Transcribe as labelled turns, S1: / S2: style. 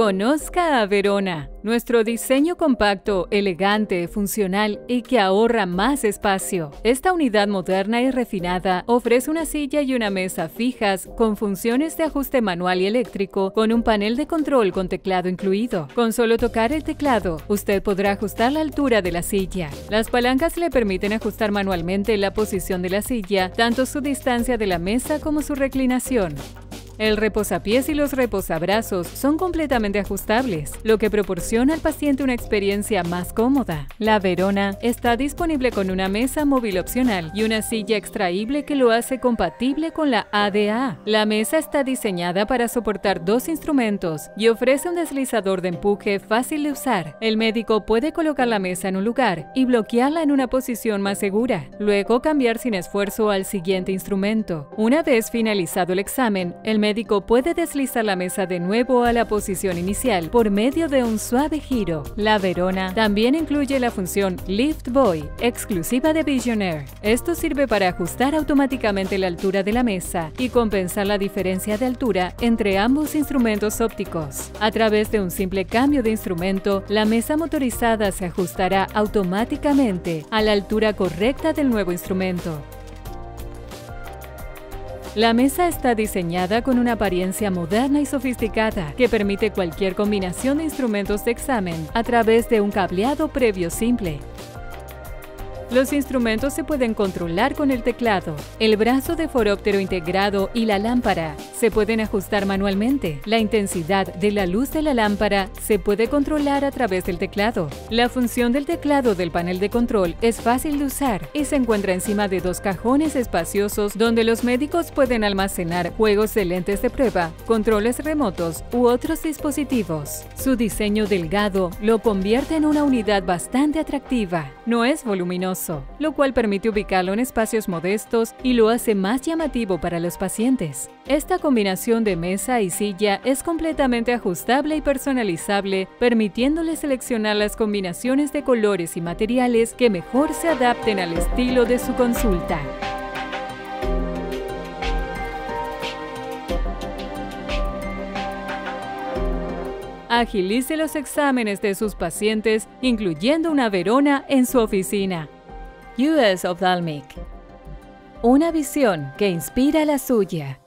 S1: Conozca a Verona, nuestro diseño compacto, elegante, funcional y que ahorra más espacio. Esta unidad moderna y refinada ofrece una silla y una mesa fijas con funciones de ajuste manual y eléctrico con un panel de control con teclado incluido. Con solo tocar el teclado, usted podrá ajustar la altura de la silla. Las palancas le permiten ajustar manualmente la posición de la silla, tanto su distancia de la mesa como su reclinación. El reposapiés y los reposabrazos son completamente ajustables, lo que proporciona al paciente una experiencia más cómoda. La Verona está disponible con una mesa móvil opcional y una silla extraíble que lo hace compatible con la ADA. La mesa está diseñada para soportar 2 instrumentos y ofrece un deslizador de empuje fácil de usar. El médico puede colocar la mesa en un lugar y bloquearla en una posición más segura, luego cambiar sin esfuerzo al siguiente instrumento. Una vez finalizado el examen, el médico puede deslizar la mesa de nuevo a la posición inicial por medio de un suave giro. La Verona también incluye la función Lift Buoy, exclusiva de Visionaire. Esto sirve para ajustar automáticamente la altura de la mesa y compensar la diferencia de altura entre ambos instrumentos ópticos. A través de un simple cambio de instrumento, la mesa motorizada se ajustará automáticamente a la altura correcta del nuevo instrumento. La mesa está diseñada con una apariencia moderna y sofisticada que permite cualquier combinación de instrumentos de examen a través de un cableado previo simple. Los instrumentos se pueden controlar con el teclado. El brazo de foróptero integrado y la lámpara se pueden ajustar manualmente. La intensidad de la luz de la lámpara se puede controlar a través del teclado. La función del teclado del panel de control es fácil de usar y se encuentra encima de 2 cajones espaciosos donde los médicos pueden almacenar juegos de lentes de prueba, controles remotos u otros dispositivos. Su diseño delgado lo convierte en una unidad bastante atractiva. No es voluminoso, lo cual permite ubicarlo en espacios modestos y lo hace más llamativo para los pacientes. Esta combinación de mesa y silla es completamente ajustable y personalizable, permitiéndole seleccionar las combinaciones de colores y materiales que mejor se adapten al estilo de su consulta. Agilice los exámenes de sus pacientes, incluyendo una Verona en su oficina. US Ophthalmic. Una visión que inspira la suya.